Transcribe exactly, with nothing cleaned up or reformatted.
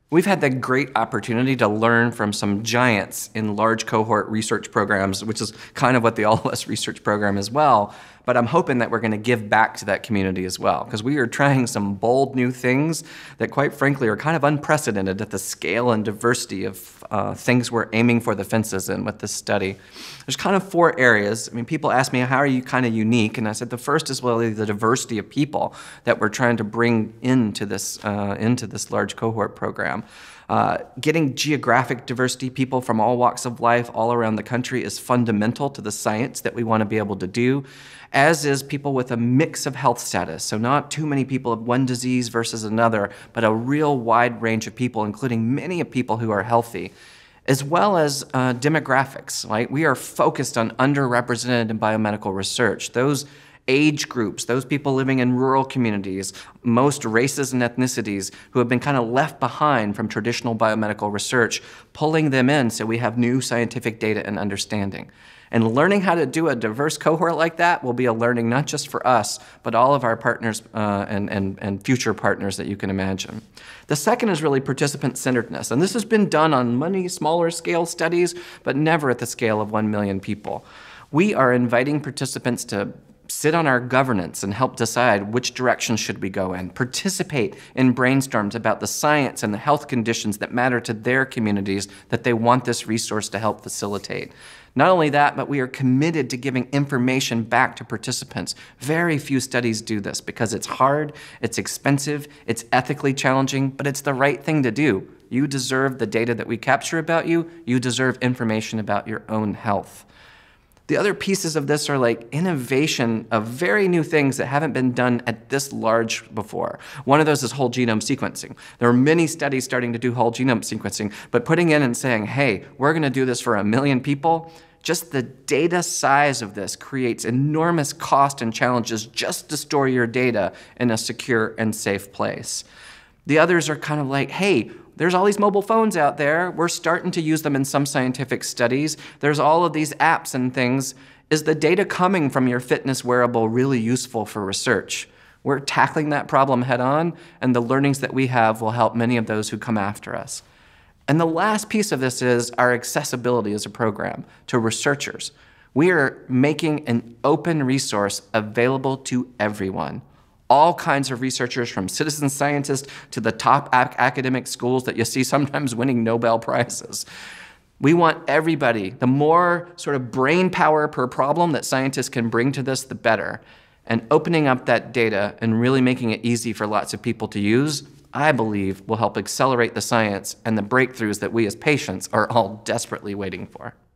We've had the great opportunity to learn from some giants in large cohort research programs, which is kind of what the All of Us research program is as well. But I'm hoping that we're going to give back to that community as well, because we are trying some bold new things that, quite frankly, are kind of unprecedented at the scale and diversity of uh, things we're aiming for the fences in with this study. There's kind of four areas. I mean, people ask me, how are you kind of unique? And I said the first is really the diversity of people that we're trying to bring into this, uh, into this large cohort program. Uh, getting geographic diversity, people from all walks of life all around the country, is fundamental to the science that we want to be able to do, as is people with a mix of health status. So not too many people of one disease versus another, but a real wide range of people, including many of people who are healthy, as well as uh, demographics. Right? We are focused on underrepresented in biomedical research. Those age groups, those people living in rural communities, most races and ethnicities who have been kind of left behind from traditional biomedical research, pulling them in so we have new scientific data and understanding. And learning how to do a diverse cohort like that will be a learning not just for us, but all of our partners uh, and, and, and future partners that you can imagine. The second is really participant-centeredness, and this has been done on many smaller scale studies, but never at the scale of one million people. We are inviting participants to sit on our governance and help decide which direction should we go in, participate in brainstorms about the science and the health conditions that matter to their communities that they want this resource to help facilitate. Not only that, but we are committed to giving information back to participants. Very few studies do this because it's hard, it's expensive, it's ethically challenging, but it's the right thing to do. You deserve the data that we capture about you. You deserve information about your own health. The other pieces of this are like innovation of very new things that haven't been done at this large before. One of those is whole genome sequencing. There are many studies starting to do whole genome sequencing, but putting in and saying, hey, we're going to do this for a million people, just the data size of this creates enormous cost and challenges just to store your data in a secure and safe place. The others are kind of like, hey, there's all these mobile phones out there. We're starting to use them in some scientific studies. There's all of these apps and things. Is the data coming from your fitness wearable really useful for research? We're tackling that problem head on, and the learnings that we have will help many of those who come after us. And the last piece of this is our accessibility as a program to researchers. We are making an open resource available to everyone. All kinds of researchers, from citizen scientists to the top ac academic schools that you see sometimes winning Nobel Prizes. We want everybody. The more sort of brain power per problem that scientists can bring to this, the better. And opening up that data and really making it easy for lots of people to use, I believe, will help accelerate the science and the breakthroughs that we as patients are all desperately waiting for.